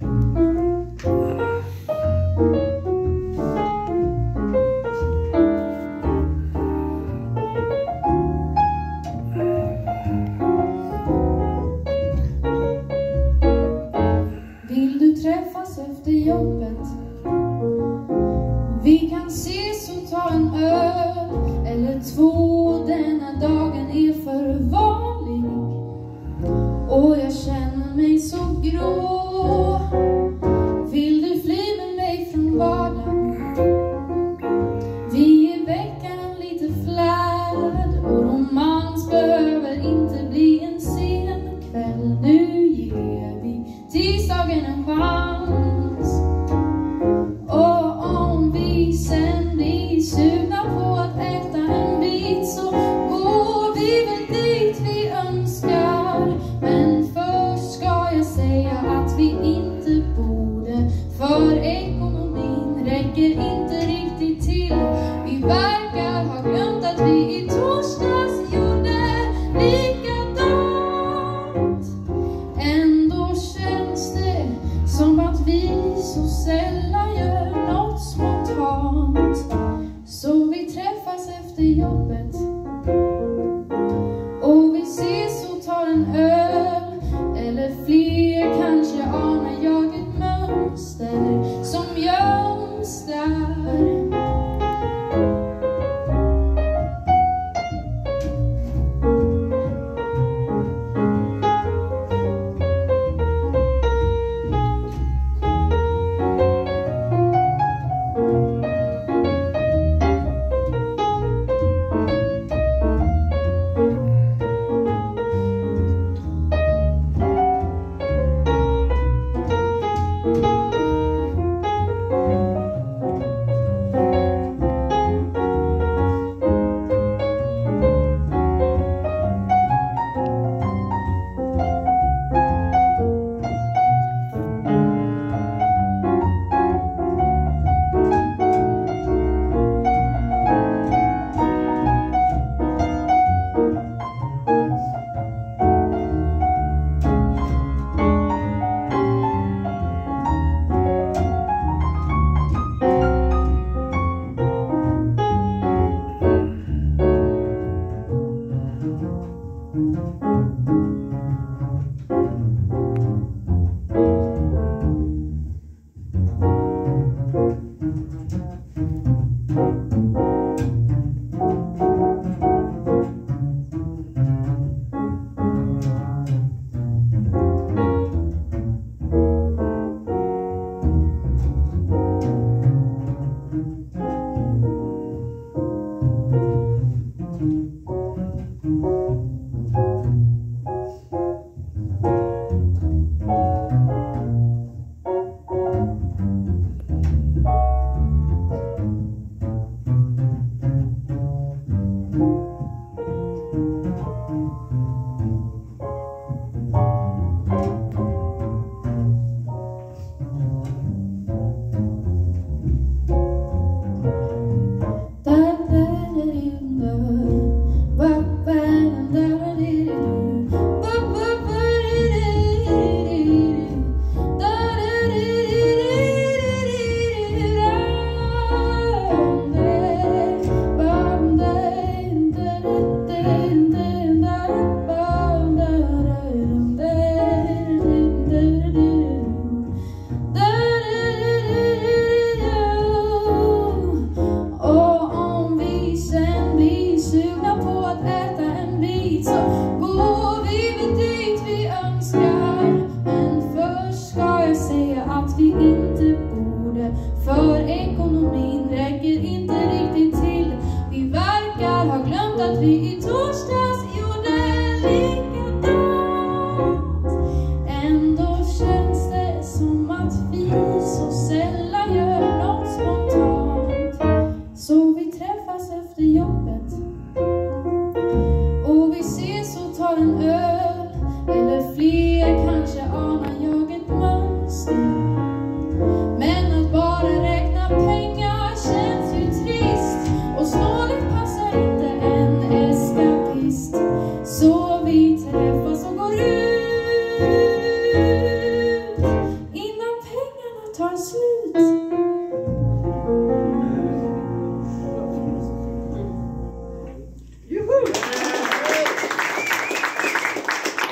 Vill du träffas efter jobbet? Vi kan ses och ta en öl eller två. Denna dagen är för vanlig och jag känner mig så grå. Vill du fly med mig från vardagen? Vi är veckan lite flärd och romans behöver inte bli en sen kväll. Nu ger vi tisdagen en chans. Och om vi sen blir sugna på att äta en bit så går vi väl dit vi önskar. Men först ska jag säga att vi inte borde, för ekonomin räcker inte riktigt till. Vi verkar ha glömt att vi i torsdags gjorde likadant. Ändå känns det som att vi så sällan gör något spontant. Så vi träffas efter jobbet och vi ses och tar en öl eller fler. Kanske anar jag ett mönster som göms där. ut.